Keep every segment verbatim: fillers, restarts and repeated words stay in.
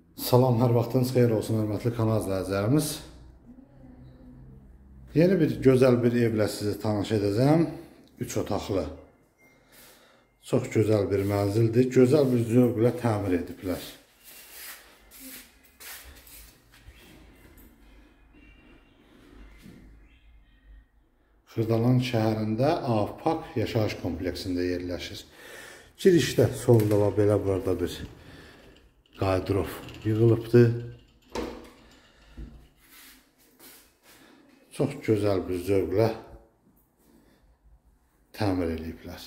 Salam, hər vaxtınız xeyir olsun, hörmətli kanal izləyicilərimiz. Yeni bir, gözəl bir evlə sizi tanış edəcəm. Üç otaqlı. Çox gözəl bir mənzildir. Gözəl bir zövqlə təmir ediblər. Xırdalan şəhərində Avpak yaşayış kompleksində yerləşir. Girişdə solda və belə burada bir qaydırov yığılıbdır. Çox gözəl bir zövqlə təmir ediblər.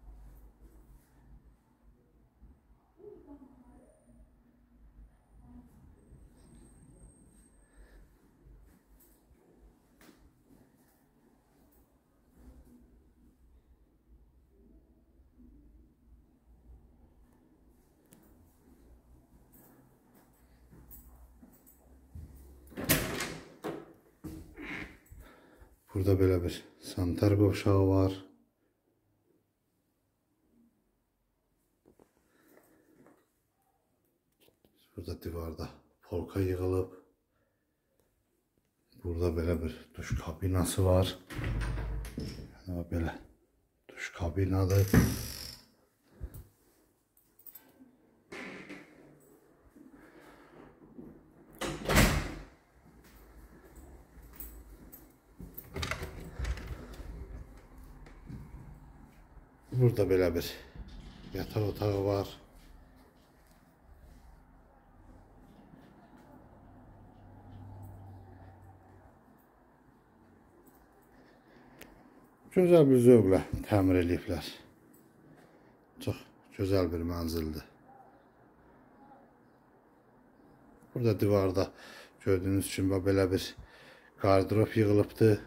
Burada belə bir sanitar qovşağı var. Burada divarda polka yığılıb. Burada belə bir duş kabinası var. Belə duş kabinadır. Burada belə bir yataq otağı var. Gözəl bir zövqlə təmir ediblər. Çox gözəl bir mənzildir. Burada divarda gördüyünüz kimi belə bir qardırop yığılıbdır.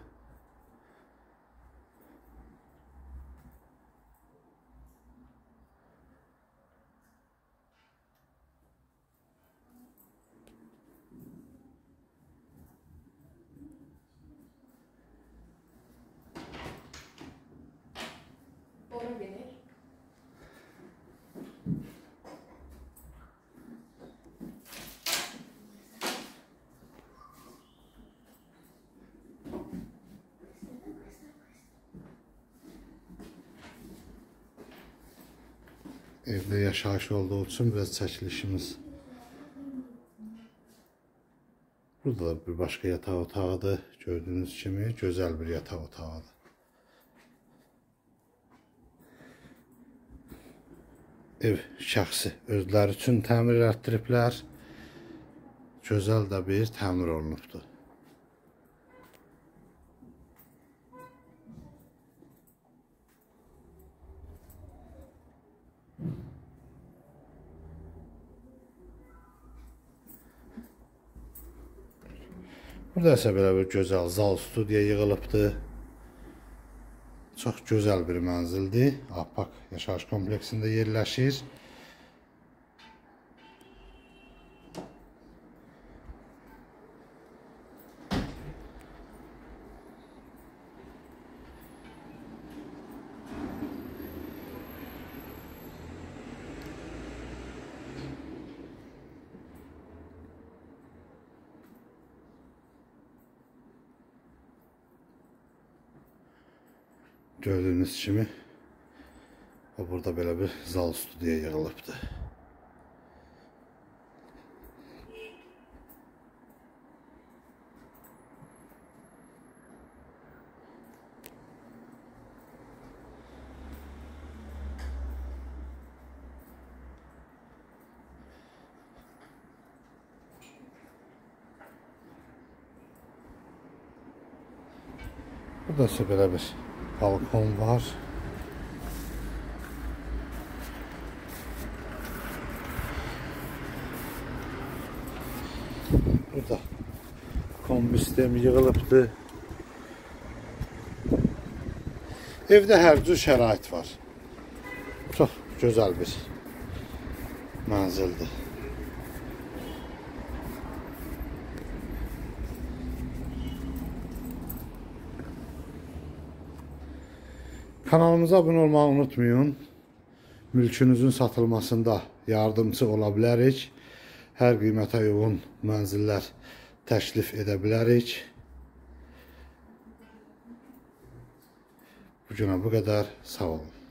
Evdə yaşayış olduğu üçün biraz çəkilişimiz. Burada da bir başqa yataq otağıdır. Gördüyünüz kimi gözəl bir yataq otağıdır. Ev şəxsi özləri üçün təmir etdiriblər. Gözəl də bir təmir olunubdur. Burada isə belə bir gözəl zal studiya yığılıbdır. Çox gözəl bir mənzildir. Avpak yaşayış kompleksində yerləşir. Gördüyünüz kimi burada belə bir zal studiya yığılıbdır. Burada ise belə bir balkon var. Burada kombi sistemi yığılıbdır. Evdə hər cür şərait var. Çox gözəl bir mənzildir. Kanalımıza abunə olmağı unutmayın. Mülkünüzün satılmasında yardımcı ola bilərik. hər qiymətə uyğun mənzillər təklif edə bilərik. Bu günə bu qədər. Sağ olun.